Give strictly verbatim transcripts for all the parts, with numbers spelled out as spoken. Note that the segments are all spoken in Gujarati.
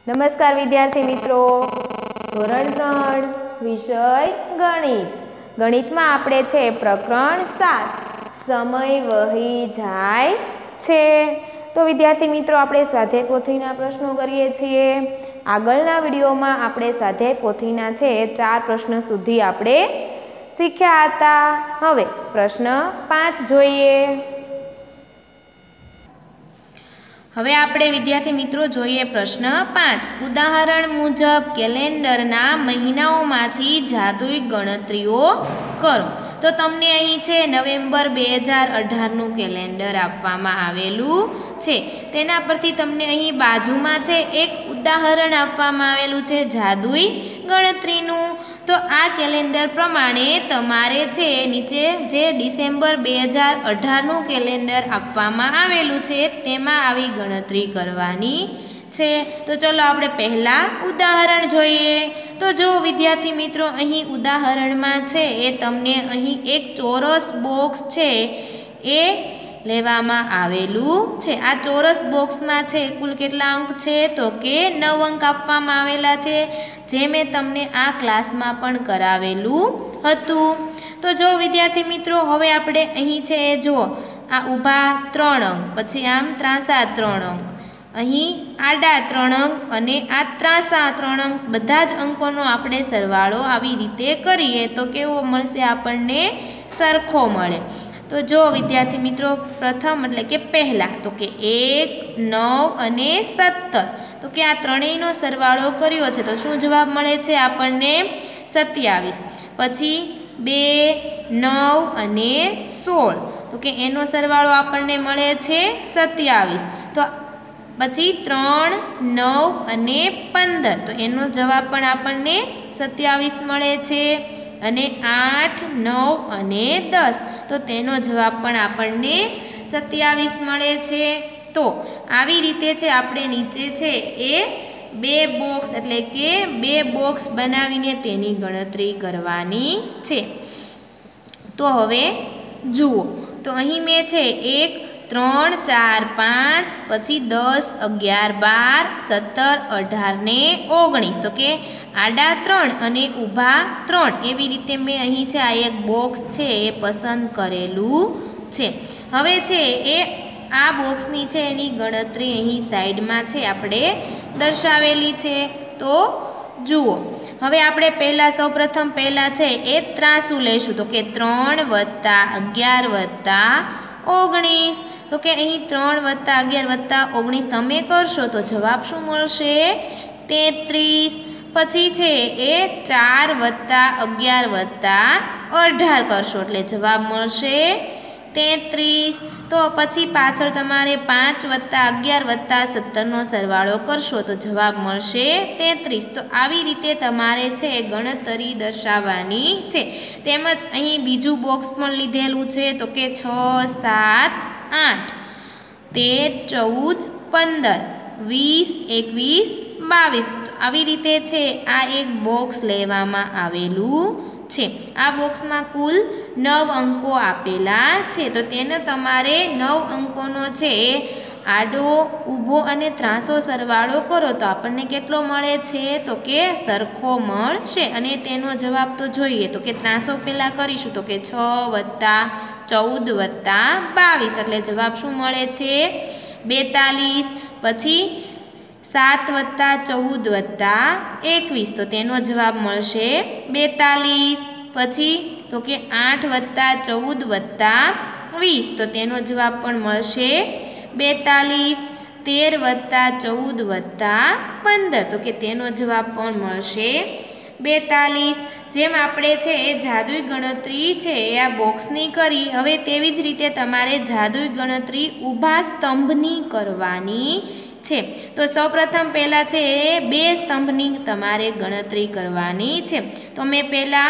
नमस्कार विद्यार्थी मित्रों, धोरण त्रण विषय गणित। गणित में आपणे छे प्रकरण सात समय वही जाय छे। तो विद्यार्थी मित्रों, आपणे स्वाध्याय पोथीना प्रश्नों करीए छीए। आगळना विडियोमां आपणे स्वाध्याय पोथीना छे चार प्रश्न सुधी आपणे शीख्या हता। हवे प्रश्न पांच जोईए। हवे आपणे विद्यार्थी मित्रों जोईए प्रश्न पांच। उदाहरण मुजब केलेंडरना महीनाओमांथी जादुई गणतरीओ करो। तो तमने अहीं छे नवेम्बर बे हज़ार अठारनु केलेंडर आपवामां आवेलुं छे। तेना परथी तमने अहीं बाजुमां छे एक उदाहरण आपवामां आवेलुं छे जादुई गणतरीनुं। तो आ केलेंडर प्रमाणे तमारे छे नीचे जे डिसेम्बर बे हज़ार अठारनु केलेंडर आपवामां आवेलुं छे तेमां आवी गणतरी करवानी छे। तो चलो आपणे पहला उदाहरण जोईए। तो जो विद्यार्थी मित्रों अहीं उदाहरणमां छे ए तमने अहीं एक चोरस बॉक्स छे ए लेवामां आवेलुं छे। आ चोरस बॉक्समां छे कुल केटला अंक छे तो के नव अंक आपवामां आवेला छे, जे मैं तमने आ क्लासमां पण करावेलुं हतुं। तो जो विद्यार्थी मित्रों हवे आपणे अहीं छे जो आ ऊभा त्रण अंक, पछी आम ત્રાંસા त्रण अंक, अहीं आडा त्रण अंक अने आ ત્રાંસા त्रण अंक बधा ज अंकोनो आपणे सरवाळो आवी रीते करीए तो केवो मळशे आपणने सरखो मळे। तो जो विद्यार्थी मित्रों प्रथम एटले के पहला तो के एक नौ अने सत्तर, तो के आ त्रणेयनो सरवाळो कर्यो छे तो शुं जवाब मळे छे आपणने सत्यावीस। पछी बे नौ अने सोळ, तो के एनो सरवाळो आपणने मळे छे सत्यावीस। तो पछी त्रण नौ अने पंदर, तो एनो जवाब पण आपणने सत्यावीस मळे छे। अने आठ नौ अने दस, तो तेनो जवाब पण आपणने सत्यावीस मळे छे। तो आवी रीते छे आपणे नीचे छे ए बे बॉक्स एटले के बे बॉक्स बनावीने तेनी गणतरी करवानी छे। तो हवे जुओ, तो अहीं में छे एक त्रण चार पांच, पछी दस अगियार बार सत्तर अठार ने ओगणीस, तो के आडा त्रण अने ऊभा त्रण एवी रीते मैं अहीं छे आ एक बॉक्स छे ए पसंद करेलुं छे। हवे छे ए आ बॉक्सनी छे एनी गणतरी अहीं साइडमां छे आपणे दर्शावेली छे। तो जुओ, हवे आपणे पहेला सौ प्रथम पहेला छे ए ત્રાંસુ लेशुं, तो के त्रण वत्ता अगियार वत्ता ओगणीस, तो के अहीं त्रण वत्ता अगियार वत्ता ओगणीस तमे करशो तो जवाब शुं मळशे तेत्रीस। पछी छे ए चार वत्ता अगियार वत्ता अठार करशो एटले जवाब मळशे तेत्रीस। तो पछी पाछळ तमारे पांच वत्ता अगियार वत्ता सत्तर नो सरवाळो करशो तो जवाब मळशे तेत्रीस। तो आवी रीते तमारे छे गणतरी दर्शाववानी छे। तेमज अहीं बीजुं बॉक्स पण लीधेलुं छे, तो के छ सात आठ तेर चौद पंदर वीस एकवीस बावीस, आवी रीते छे आ एक बॉक्स लेवामां आवेलुं छे। आ बॉक्समां कुल नव अंको आपेला छे, तो तेने तमारे नव अंकोनो छे आडो ऊभो अने ત્રાંસો सरवाळो करो तो आपणने केटलो मळे छे तो के सरखो मळशे। अने तेनो जवाब तो जोईए, तो के ત્રાંસો पेला करीशुं तो के छ वत्ता चौद वत्ता बावीस एटले जवाब शुं मळे छे बेतालीस। पछी सात वत्ता चौद वत्ता एकवीस, तो तेनो जवाब मळशे बेतालीस। पछी तो के आठ वत्ता चौद वत्ता वीस, तो तेनो जवाब पण मळशे बेतालीस। तेर वत्ता चौद वत्ता पंदर, तो के तेनो जवाब पण मळशे बेतालीस। जेम आपणे छे ए जादुई गणतरी छे ए आ बॉक्सनी करी, हवे तेवी ज रीते तमारे जादुई गणतरी ऊभा स्तंभनी करवानी छे। तो सौ प्रथम पहला छे बे स्तंभनी तमारे गणतरी करवानी छे। तो मैं पहला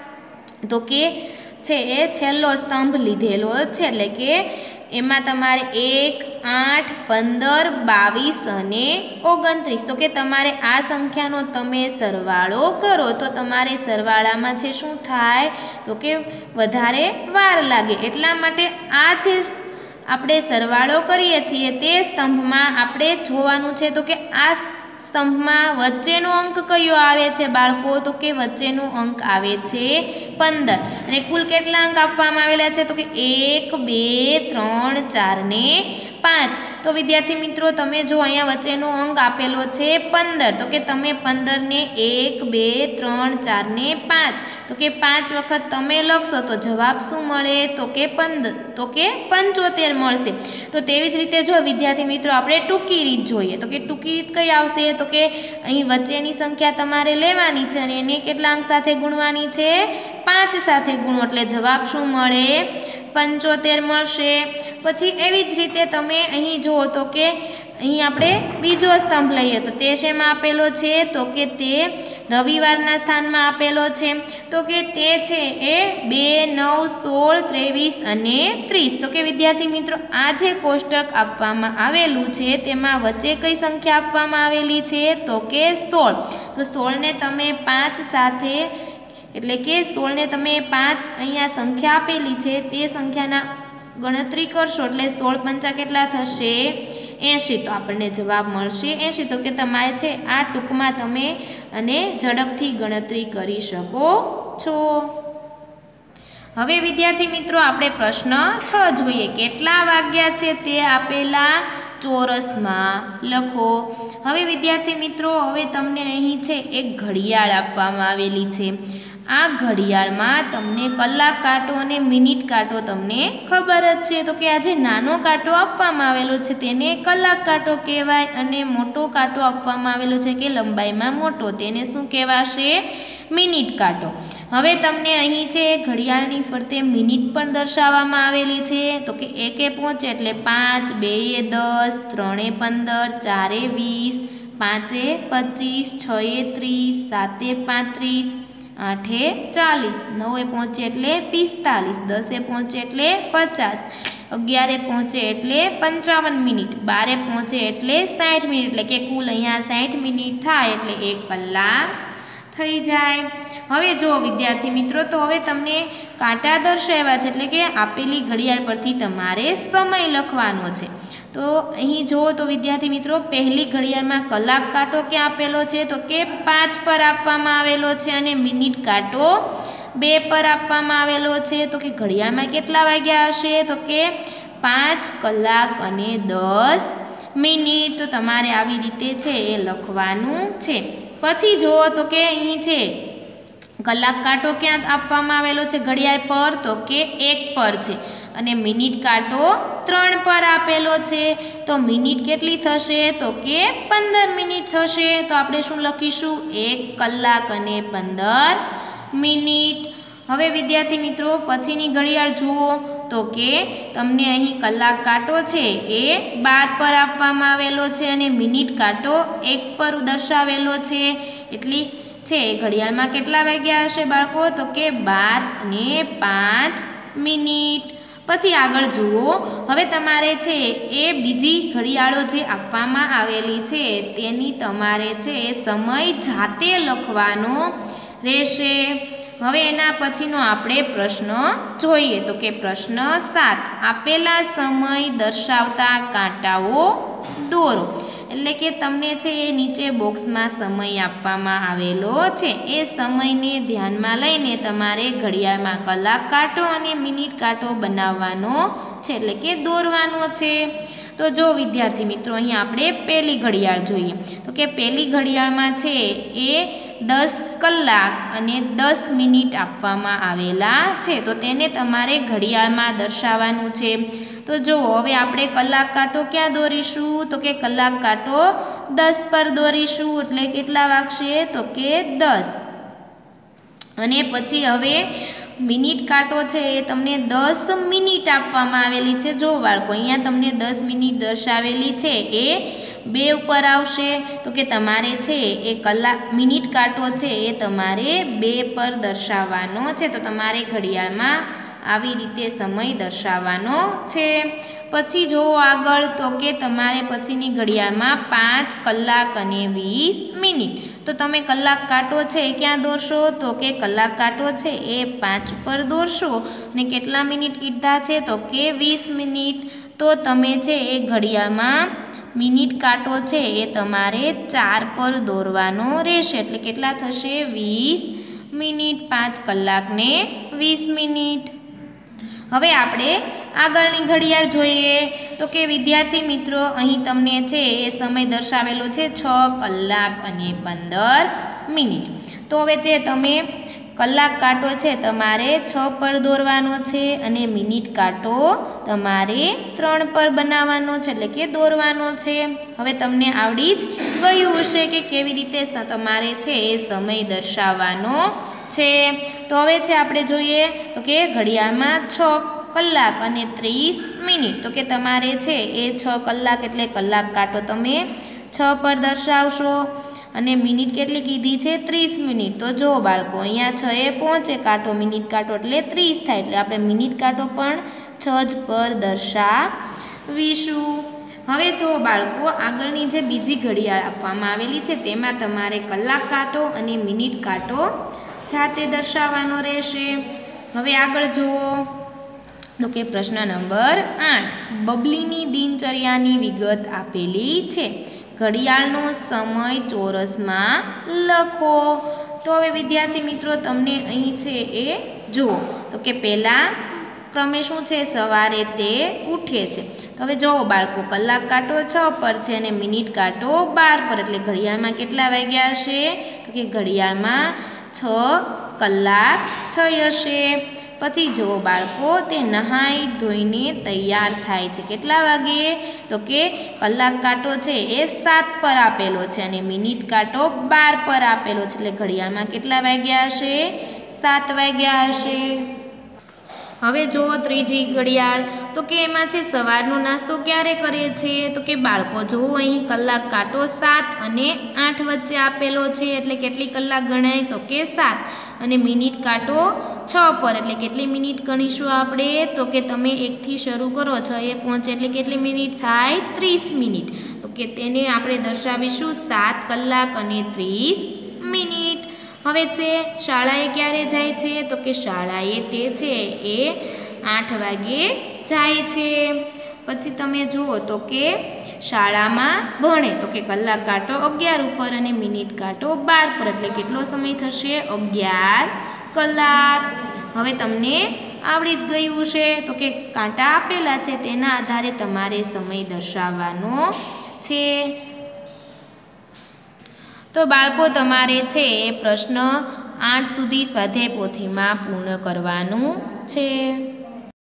तो के छे ए छेल्लो स्तंभ लीधेलो छे, एटले के एमां तमारे एक आठ पंदर बावीस अने ओगणत्रीस, तो के तमारे आ संख्यानो तमे सरवाळो करो तो तमारे सरवाळामां छे शुं थाय तो के वधारे वार लागे। एटला माटे आ छे આપણે સરવાળો કરીએ છીએ તે સ્તંભમાં આપણે જોવાનું છે તો કે આ સ્તંભમાં વચ્ચેનો અંક કયો આવે છે બાળકો? તો કે વચ્ચેનો અંક આવે છે પંદર. અને કુલ કેટલા અંક આપવામાં આવેલા છે? તો કે એક બે ત્રણ ચાર ને પાંચ. તો વિદ્યાર્થી મિત્રો તમે જો અહીંયા વચ્ચેનો અંક આપેલો છે પંદર, તો કે તમે પંદર ને એક બે ત્રણ ચાર ને પાંચ, તો કે પાંચ વખત તમે લખશો તો જવાબ શું મળે? તો કે પંદર તો કે પંચોતેર મળશે. તો તેવી જ રીતે જો વિદ્યાર્થી મિત્રો આપણે ટૂંકી રીત જોઈએ, તો કે ટૂંકી રીત કઈ આવશે? તો કે અહીં વચ્ચેની સંખ્યા તમારે લેવાની છે અને એને કેટલા અંક સાથે ગુણવાની છે? પાંચ સાથે ગુણો એટલે જવાબ શું મળે? પંચોતેર મળશે. પછી એવી જ રીતે તમે અહીં જુઓ તો કે અહીં આપણે બીજો સ્તંભ લઈએ તો તે શેમાં આપેલો છે? તો કે તે રવિવારના સ્થાનમાં આપેલો છે. તો કે તે છે એ બે નવ સોળ ત્રેવીસ અને ત્રીસ. તો કે વિદ્યાર્થી મિત્રો આ જે કોષ્ટક આપવામાં આવેલું છે તેમાં વચ્ચે કઈ સંખ્યા આપવામાં આવેલી છે? તો કે સોળ. તો સોળને તમે પાંચ સાથે એટલે કે સોળને તમે પાંચ અહીંયા સંખ્યા આપેલી છે તે સંખ્યાના ગણતરી કરશો એટલે સોળ પંચા કેટલા થશે? એંશી. તો આપણને જવાબ મળશે એંશી. તો કે તમારે છે આ ટૂંકમાં તમે અને ઝડપથી ગણતરી કરી શકો છો. હવે વિદ્યાર્થી મિત્રો આપણે પ્રશ્ન છ જોઈએ. કેટલા વાગ્યા છે તે આપેલા ચોરસમાં લખો. હવે વિદ્યાર્થી મિત્રો હવે તમને અહીં છે એક ઘડિયાળ આપવામાં આવેલી છે. આ ઘડિયાળમાં તમને કલાક કાંટો અને મિનિટ કાંટો તમને ખબર જ છે. તો કે આ જે નાનો કાંટો આપવામાં આવેલો છે તેને કલાક કાંટો કહેવાય અને મોટો કાંટો આપવામાં આવેલો છે કે લંબાઈમાં મોટો તેને શું કહેવાશે? મિનિટ કાંટો. હવે તમને અહીં છે ઘડિયાળની ફરતે મિનિટ પણ દર્શાવવામાં આવેલી છે. તો કે એકે પહોંચે એટલે પાંચ, બે એ દસ, ત્રણે પંદર, ચારે વીસ, પાંચે પચીસ, છ એ ત્રીસ, સાતે પાંત્રીસ, આઠે ચાલીસ, નવે પહોંચે એટલે પિસ્તાલીસ, દસે પહોંચે એટલે પચાસ, અગિયારે પહોંચે એટલે પંચાવન મિનિટ, બારે પહોંચે એટલે સાઠ મિનિટ, એટલે કે કુલ અહીંયા સાઠ મિનિટ થાય એટલે એક કલાક થઈ જાય. હવે જો વિદ્યાર્થી મિત્રો તો હવે તમને કાંટા દર્શાવ્યા છે એટલે કે આપેલી ઘડિયાળ પરથી તમારે સમય લખવાનો છે. તો અહીં જુઓ તો વિદ્યાર્થી મિત્રો પહેલી ઘડિયાળમાં કલાક કાંટો ક્યાં આપેલો છે? તો કે પાંચ પર આપવામાં આવેલો છે અને મિનિટ કાંટો બે પર આપવામાં આવેલો છે. તો કે ઘડિયાળમાં કેટલા વાગ્યા હશે? તો કે પાંચ કલાક અને દસ મિનિટ. તો તમારે આવી રીતે છે એ લખવાનું છે. પછી જુઓ તો કે અહીં છે કલાક કાંટો ક્યાં આપવામાં આવેલો છે ઘડિયાળ પર? તો કે એક પર છે અને મિનિટ કાંટો ત્રણ પર આપેલો છે. તો મિનિટ કેટલી થશે? તો કે પંદર મિનિટ થશે. તો આપણે શું લખીશું? એક કલાક અને પંદર મિનિટ. હવે વિદ્યાર્થી મિત્રો પછીની ઘડિયાળ જુઓ તો કે તમને અહીં કલાક કાંટો છે એ બાર પર આપવામાં આવેલો છે અને મિનિટ કાંટો એક પર દર્શાવેલો છે. એટલી છે ઘડિયાળમાં કેટલા વાગ્યા હશે બાળકો? તો કે બાર અને પાંચ મિનિટ. પછી આગળ જુઓ. હવે તમારે છે એ બીજી ઘડિયાળો જે આપવામાં આવેલી છે તેની તમારે છે એ સમય જાતે લખવાનો રહેશે. હવે એના પછીનો આપણે પ્રશ્ન જોઈએ. તો કે પ્રશ્ન સાત. આપેલા સમય દર્શાવતા કાંટાઓ દોરો. એટલે કે તમને છે એ નીચે બોક્સમાં સમય આપવામાં આવેલો છે. એ સમયને ધ્યાનમાં લઈને તમારે ઘડિયાળમાં કલાક કાંટો અને મિનિટ કાંટો બનાવવાનો છે એટલે કે દોરવાનો છે. તો જો વિદ્યાર્થી મિત્રો અહીં આપણે પહેલી ઘડિયાળ જોઈએ. તો કે પહેલી ઘડિયાળમાં છે એ દસ કલાક અને દસ મિનિટ આપવામાં આવેલા છે. તો તેને તમારે ઘડિયાળમાં દર્શાવવાનું છે. તો જુઓ હવે આપણે કલાક કાંટો ક્યાં દોરીશું? તો કે કલાક કાંટો દસ પર દોરીશું એટલે કેટલા વાગશે? તો કે દસ. અને પછી હવે મિનિટ કાંટો છે એ તમને દસ મિનિટ આપવામાં આવેલી છે. જો બાળકો અહીંયા તમને દસ મિનિટ દર્શાવેલી છે એ બે ઉપર આવશે. તો કે તમારે છે એ કલાક મિનિટ કાંટો છે એ તમારે બે પર દર્શાવવાનો છે. તો તમારે ઘડિયાળમાં આવી રીતે સમય દર્શાવવાનો છે. પછી જો આગળ તો કે તમારે પછીની ઘડિયાળમાં પાંચ કલાક અને વીસ મિનિટ. તો તમે કલાક કાંટો છે એ ક્યાં દોરશો? તો કે કલાક કાંટો છે એ પાંચ પર દોરશો અને કેટલા મિનિટ કીધા છે? તો કે વીસ મિનિટ. તો તમે છે એ ઘડિયાળમાં મિનિટ કાંટો છે એ તમારે ચાર પર દોરવાનો રહેશે એટલે કેટલા થશે વીસ મિનિટ પાંચ કલાક ને વીસ મિનિટ. હવે આપણે આગળની ઘડિયાળ જોઈએ તો કે વિદ્યાર્થી મિત્રો અહીં તમને છે એ સમય દર્શાવેલો છે છ કલાક અને પંદર મિનિટ. તો હવે જે તમે કલાક કાંટો છે તમારે છ પર દોરવાનો છે અને મિનિટ કાંટો તમારે ત્રણ પર બનાવવાનો છે એટલે કે દોરવાનો છે. હવે તમને આવડી જ ગયું હશે કે કેવી રીતે તમારે છે એ સમય દર્શાવવાનો છે. તો હવે છે આપણે જોઈએ તો કે ઘડિયાળમાં છ કલાક અને ત્રીસ મિનિટ. તો કે તમારે છે એ છ કલાક એટલે કલાક કાંટો તમે છ પર દર્શાવશો અને મિનિટ કેટલી કીધી છે ત્રીસ મિનિટ. તો જો બાળકો અહીંયા છ એ પહોંચે કાંટો મિનિટ કાંટો એટલે ત્રીસ થાય એટલે આપણે મિનિટ કાંટો પણ છ જ પર દર્શાવીશું. હવે જો બાળકો આગળની જે બીજી ઘડિયાળ આપવામાં આવેલી છે તેમાં તમારે કલાક કાંટો અને મિનિટ કાંટો જાતે દર્શાવવાનો રહેશે. હવે આગળ જુઓ તો કે પ્રશ્ન નંબર આઠ બબલીની દિનચર્યાની વિગત આપેલી છે. ઘડિયાળનો સમય ચોરસમાં લખો. તો હવે વિદ્યાર્થી મિત્રો તમને અહીં છે એ જુઓ તો કે પહેલાં ક્રમે શું છે સવારે તે ઉઠે છે. તો હવે જુઓ બાળકો કલાક કાંટો છ પર છે અને મિનિટ કાંટો બાર પર એટલે ઘડિયાળમાં કેટલા વાગ્યા હશે તો કે ઘડિયાળમાં છ કલાક થઈ હશે. પછી જુઓ બાળકો તે નહાઈ ધોઈને તૈયાર થાય છે કેટલા વાગે તો કે કલાક કાંટો છે એ સાત પર આપેલો છે અને મિનિટ કાંટો બાર પર આપેલો છે એટલે ઘડિયાળમાં કેટલા વાગ્યા હશે સાત વાગ્યા હશે. હવે જુઓ ત્રીજી ઘડિયાળ તો કે એમાં છે સવારનો નાસ્તો ક્યારે કરે છે તો કે બાળકો જુઓ અહીં કલાક કાંટો સાત અને આઠ વચ્ચે આપેલો છે એટલે કેટલી કલાક ગણાય તો કે સાત અને મિનિટ કાંટો છ પર એટલે કેટલી મિનિટ ગણીશું આપણે તો કે તમે એકથી શરૂ કરો છ એ પહોંચે એટલે કેટલી મિનિટ થાય ત્રીસ મિનિટ. તો કે તેને આપણે દર્શાવીશું સાત કલાક અને ત્રીસ મિનિટ. હવે છે શાળાએ ક્યારે જાય છે તો કે શાળાએ તે છે એ આઠ વાગે જાય છે. પછી તમે જુઓ તો કે શાળામાં ભણે તો કે કલાક કાંટો અગિયાર ઉપર અને મિનિટ કાંટો બાર પર એટલે કેટલો સમય થશે અગિયાર કલાક. હવે તમને આવડી જ ગયું છે તો કે કાંટા આપેલા છે તેના આધારે તમારે સમય દર્શાવવાનો છે. તો બાળકો તમારે છે એ પ્રશ્ન આઠ સુધી સ્વાધ્યાય પોથીમાં પૂર્ણ કરવાનું છે.